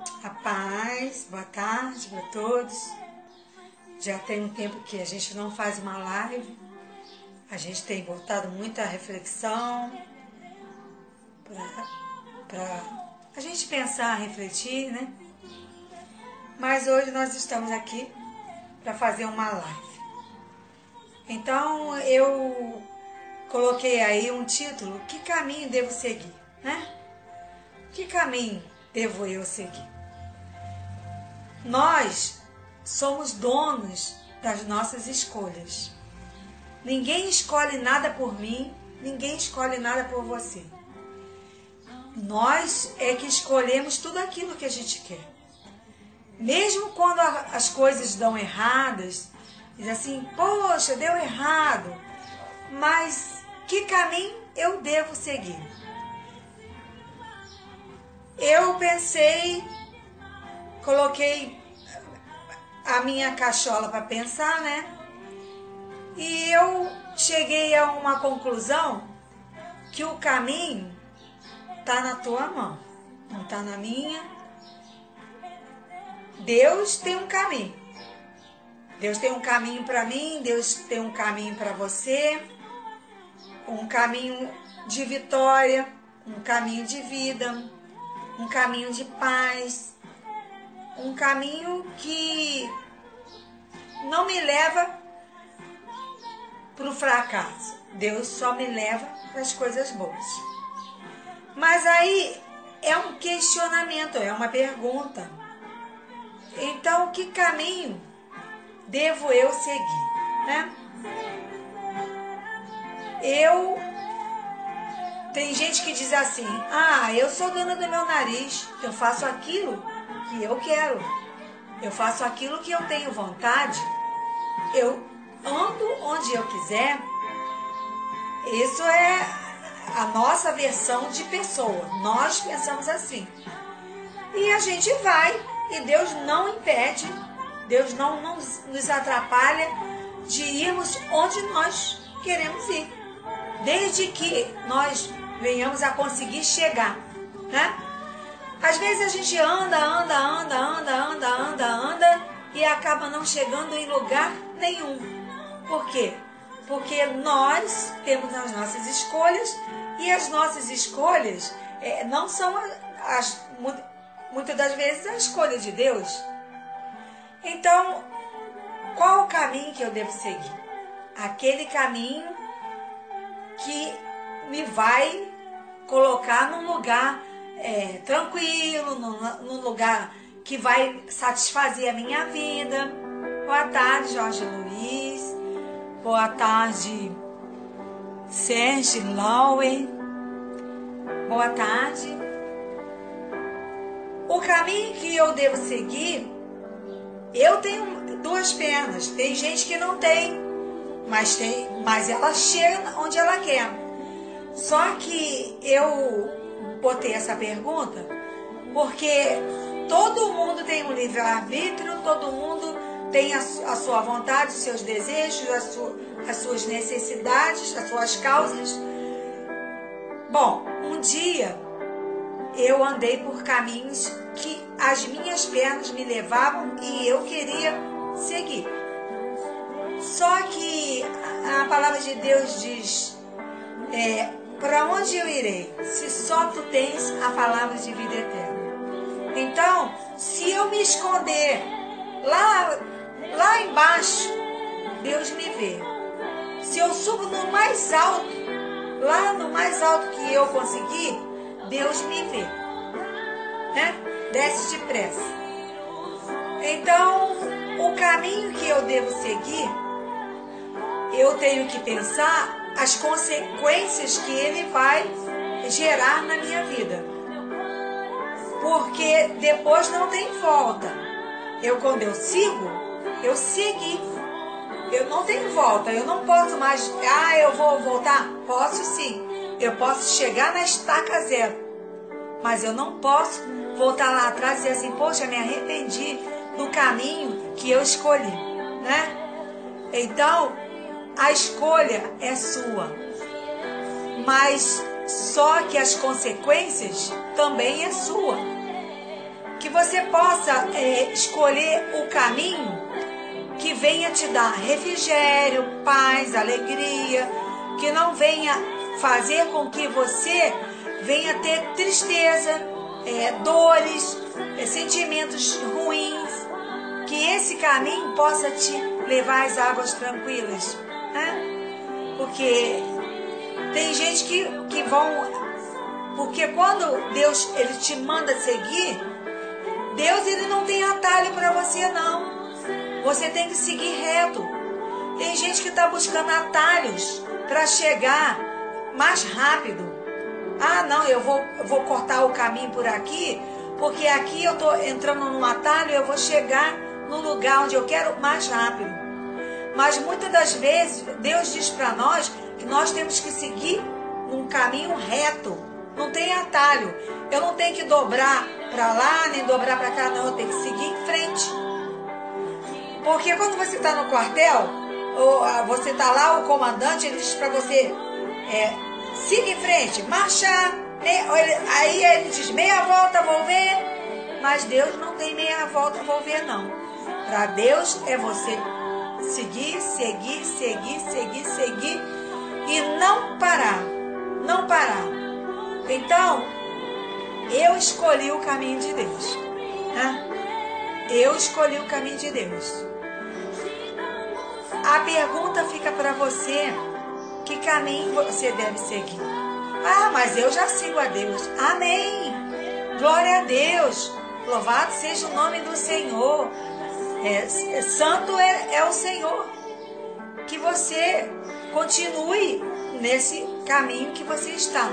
A paz, boa tarde para todos. Já tem um tempo que a gente não faz uma live. A gente tem voltado muito à reflexão para a gente pensar, refletir, né? Mas hoje nós estamos aqui para fazer uma live. Então eu coloquei aí um título: que caminho devo seguir, né? Que caminho devo eu seguir? Nós somos donos das nossas escolhas. Ninguém escolhe nada por mim, ninguém escolhe nada por você. Nós é que escolhemos tudo aquilo que a gente quer. Mesmo quando as coisas dão erradas, diz assim, poxa, deu errado, mas que caminho eu devo seguir? Eu pensei, coloquei a minha cachola para pensar, né? E eu cheguei a uma conclusão que o caminho está na tua mão, não está na minha. Deus tem um caminho. Deus tem um caminho para mim, Deus tem um caminho para você, um caminho de vitória, um caminho de vida, um caminho de paz, um caminho que não me leva para o fracasso. Deus só me leva para as coisas boas. Mas aí é um questionamento, é uma pergunta. Então, que caminho devo eu seguir, né? Tem gente que diz assim, eu sou dona do meu nariz, eu faço aquilo que eu quero, eu faço aquilo que eu tenho vontade, eu ando onde eu quiser. Isso é a nossa versão de pessoa, nós pensamos assim. E a gente vai, e Deus não impede, Deus não nos atrapalha de irmos onde nós queremos ir, desde que nós venhamos a conseguir chegar, né? Às vezes a gente anda e acaba não chegando em lugar nenhum. Por quê? Porque nós temos as nossas escolhas e as nossas escolhas não são muitas das vezes a escolha de Deus. Então, qual o caminho que eu devo seguir? Aquele caminho que me vai colocar num lugar tranquilo, num lugar que vai satisfazer a minha vida. Boa tarde, Jorge Luiz. Boa tarde, Sérgio Lauer. Boa tarde. O caminho que eu devo seguir, eu tenho duas pernas. Tem gente que não tem, mas ela chega onde ela quer. Só que eu botei essa pergunta porque todo mundo tem um livre-arbítrio, todo mundo tem a sua vontade, os seus desejos, as suas necessidades, as suas causas. Bom, um dia eu andei por caminhos que as minhas pernas me levavam e eu queria seguir. Só que a palavra de Deus diz, para onde eu irei, se só tu tens a palavra de vida eterna? Então, se eu me esconder lá embaixo, Deus me vê. Se eu subo no mais alto, lá no mais alto que eu conseguir, Deus me vê, né? Desce depressa. Então, o caminho que eu devo seguir, eu tenho que pensar as consequências que ele vai gerar na minha vida. Porque depois não tem volta. Quando eu sigo, eu segui. Eu não tenho volta. Eu não posso mais, eu vou voltar? Posso sim. Eu posso chegar na estaca zero. Mas eu não posso voltar lá atrás e dizer assim, poxa, me arrependi do caminho que eu escolhi, né? Então, a escolha é sua. Mas só que as consequências também é sua. que você possa escolher o caminho que venha te dar refrigério, paz, alegria, que não venha fazer com que você venha ter tristeza, dores, sentimentos ruins, que esse caminho possa te levar às águas tranquilas, né? Porque tem gente que vão... Porque quando Deus ele te manda seguir, Deus ele não tem atalho para você, não. Você tem que seguir reto. Tem gente que está buscando atalhos para chegar mais rápido. Ah, não, eu vou cortar o caminho por aqui, porque aqui eu estou entrando num atalho, eu vou chegar no lugar onde eu quero mais rápido. Mas muitas das vezes Deus diz para nós que nós temos que seguir um caminho reto. Não tem atalho. Eu não tenho que dobrar para lá, nem dobrar para cá, não. Eu tenho que seguir em frente. Porque quando você está no quartel, ou você está lá, o comandante, ele diz para você, siga em frente, marcha. Aí ele diz, meia volta, vou ver. Mas Deus não tem meia volta, vou ver, não. Para Deus é você seguir, seguir, seguir, seguir, seguir e não parar. Não parar. Então, eu escolhi o caminho de Deus. Né? Eu escolhi o caminho de Deus. A pergunta fica para você, que caminho você deve seguir? Ah, mas eu já sigo a Deus. Amém. Glória a Deus. Louvado seja o nome do Senhor. Santo é o Senhor. Que você continue nesse caminho que você está.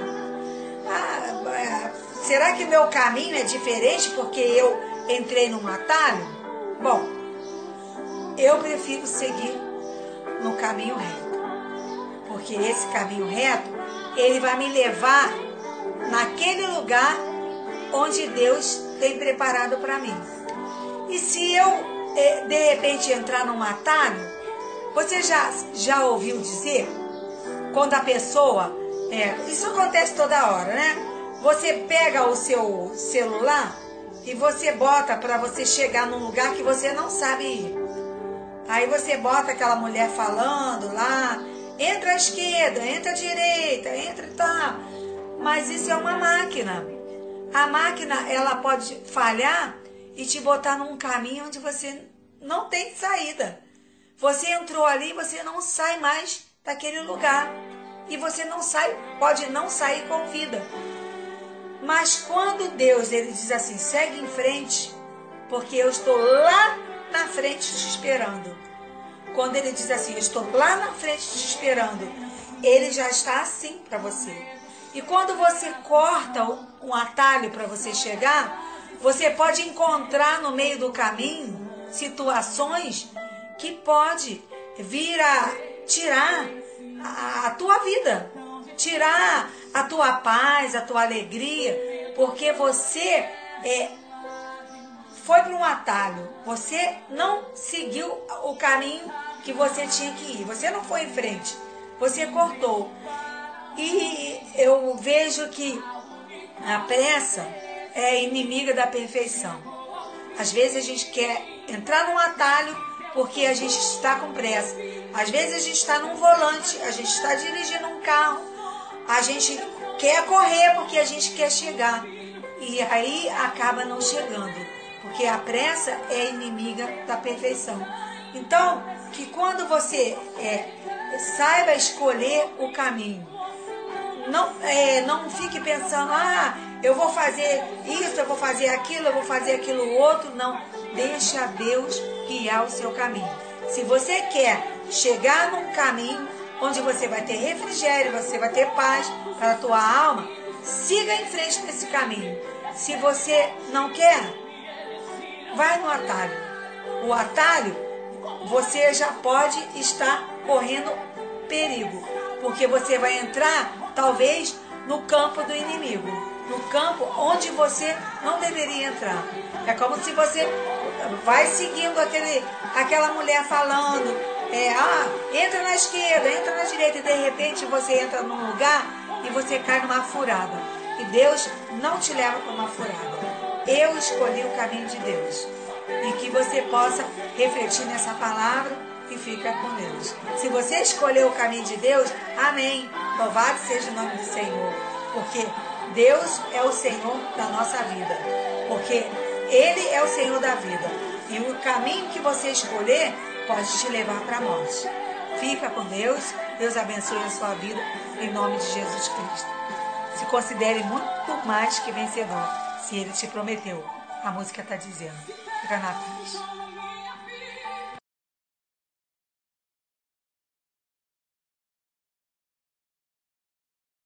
Será que meu caminho é diferente porque eu entrei num atalho? Bom, eu prefiro seguir no caminho reto. Porque esse caminho reto, ele vai me levar naquele lugar onde Deus tem preparado para mim. E se eu, de repente, entrar num atalho, você já ouviu dizer, quando a pessoa... isso acontece toda hora, né? Você pega o seu celular e você bota para você chegar num lugar que você não sabe ir. Aí você bota aquela mulher falando lá, entra à esquerda, entra à direita, entra e tal. Mas isso é uma máquina. A máquina, ela pode falhar e te botar num caminho onde você não tem saída. Você entrou ali e você não sai mais daquele lugar. E você não sai, pode não sair com vida. Mas quando Deus ele diz assim, segue em frente, porque eu estou lá na frente te esperando. Quando ele diz assim, eu estou lá na frente te esperando, ele já está assim para você. E quando você corta um atalho para você chegar, você pode encontrar no meio do caminho situações que pode vir a tirar a tua vida, tirar a tua paz, a tua alegria, porque você foi para um atalho, você não seguiu o caminho que você tinha que ir, você não foi em frente, você cortou. E eu vejo que a pressa é inimiga da perfeição. Às vezes a gente quer entrar num atalho porque a gente está com pressa. Às vezes a gente está num volante, a gente está dirigindo um carro, a gente quer correr porque a gente quer chegar. E aí acaba não chegando, porque a pressa é inimiga da perfeição. Então, que quando você saiba escolher o caminho, não fique pensando, eu vou fazer isso, eu vou fazer aquilo, eu vou fazer aquilo outro. Não, deixa Deus guiar o seu caminho. Se você quer chegar num caminho onde você vai ter refrigério, você vai ter paz para a tua alma, siga em frente nesse caminho. Se você não quer, vai no atalho. O atalho, você já pode estar correndo perigo, porque você vai entrar, talvez, no campo do inimigo, no campo onde você não deveria entrar. É como se você vai seguindo aquela mulher falando, entra na esquerda, entra na direita, e de repente você entra num lugar e você cai numa furada. E Deus não te leva para uma furada. eu escolhi o caminho de Deus. E que você possa refletir nessa palavra e fica com Deus. Se você escolheu o caminho de Deus, amém. Louvado seja o nome do Senhor. Porque Deus é o Senhor da nossa vida. Porque Ele é o Senhor da vida. E o caminho que você escolher pode te levar para a morte. Fica com Deus. Deus abençoe a sua vida. Em nome de Jesus Cristo. Se considere muito mais que vencedor. Se Ele te prometeu. A música está dizendo. Fica na paz.